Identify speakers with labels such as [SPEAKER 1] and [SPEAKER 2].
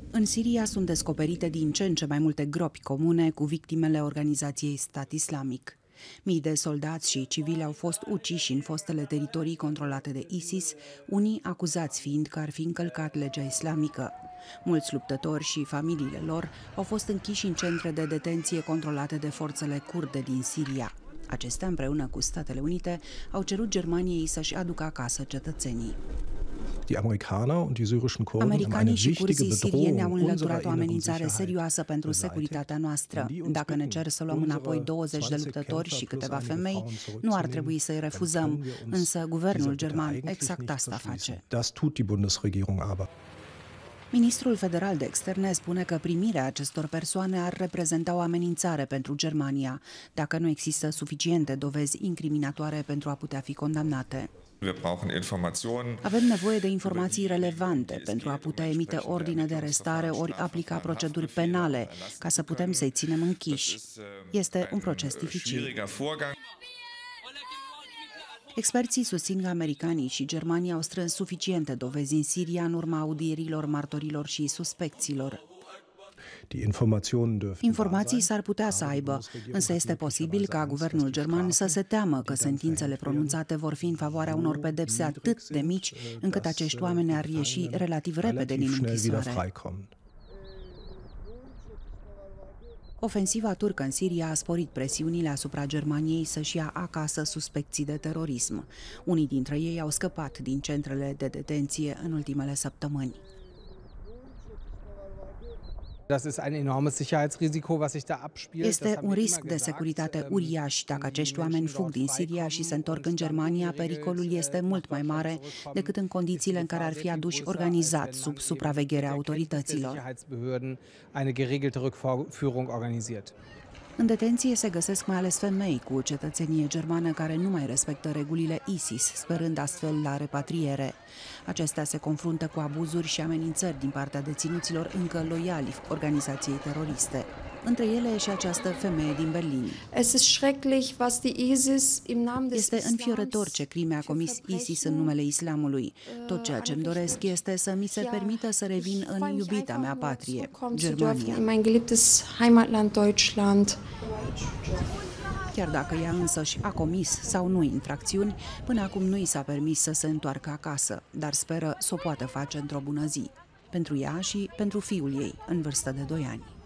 [SPEAKER 1] În Siria sunt descoperite din ce în ce mai multe gropi comune cu victimele organizației Stat Islamic. Mii de soldați și civili au fost uciși în fostele teritorii controlate de ISIS, unii acuzați fiind că ar fi încălcat legea islamică. Mulți luptători și familiile lor au fost închiși în centre de detenție controlate de forțele kurde din Siria. Acestea, împreună cu Statele Unite, au cerut Germaniei să-și aducă acasă cetățenii. Americanii și curzii sirieni au înlăturat o amenințare serioasă pentru securitatea noastră. Dacă ne cer să luăm înapoi 20 de luptători și câteva femei, nu ar trebui să-i refuzăm, însă guvernul german exact asta face. Ministrul federal de externe spune că primirea acestor persoane ar reprezenta o amenințare pentru Germania, dacă nu există suficiente dovezi incriminatoare pentru a putea fi condamnate. Avem nevoie de informații relevante pentru a putea emite ordine de arestare ori aplica proceduri penale, ca să putem să-i ținem închiși. Este un proces dificil. Experții susțin că americanii și germanii au strâns suficiente dovezi în Siria în urma audierilor martorilor și suspecților. Informații s-ar putea să aibă, însă este posibil ca guvernul german să se teamă că sentințele pronunțate vor fi în favoarea unor pedepse atât de mici, încât acești oameni ar ieși relativ repede din închisoare. Ofensiva turcă în Siria a sporit presiunile asupra Germaniei să-și ia acasă suspecții de terorism. Unii dintre ei au scăpat din centrele de detenție în ultimele săptămâni. Este un risc de securitate uriaș. Dacă acești oameni fug din Siria și se întorc în Germania, pericolul este mult mai mare decât în condițiile în care ar fi aduși organizat sub supravegherea autorităților. În detenție se găsesc mai ales femei cu cetățenie germană care nu mai respectă regulile ISIS, sperând astfel la repatriere. Acestea se confruntă cu abuzuri și amenințări din partea deținuților încă loiali organizației teroriste. Între ele și această femeie din Berlin. Este înfiorător ce crime a comis ISIS în numele islamului. Tot ceea ce îmi doresc este să mi se permită să revin în iubita mea patrie, Germania. Chiar dacă ea însăși a comis sau nu infracțiuni, până acum nu i s-a permis să se întoarcă acasă, dar speră să o poată face într-o bună zi. Pentru ea și pentru fiul ei, în vârstă de 2 ani.